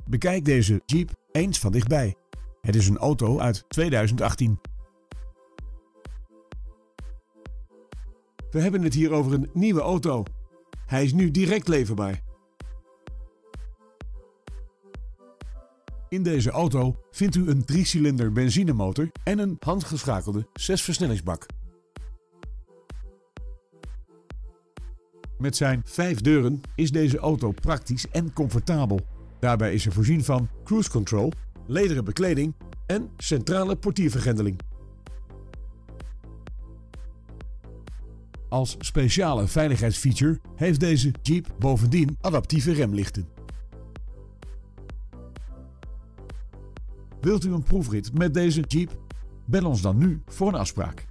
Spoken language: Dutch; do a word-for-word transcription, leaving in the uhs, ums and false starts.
Bekijk deze Jeep eens van dichtbij. Het is een auto uit tweeduizend achttien. We hebben het hier over een nieuwe auto. Hij is nu direct leverbaar. In deze auto vindt u een driecilinder benzinemotor en een handgeschakelde zesversnellingsbak. Met zijn vijf deuren is deze auto praktisch en comfortabel. Daarbij is er voorzien van cruise control, lederen bekleding en centrale portiervergrendeling. Als speciale veiligheidsfeature heeft deze Jeep bovendien adaptieve remlichten. Wilt u een proefrit met deze Jeep? Bel ons dan nu voor een afspraak.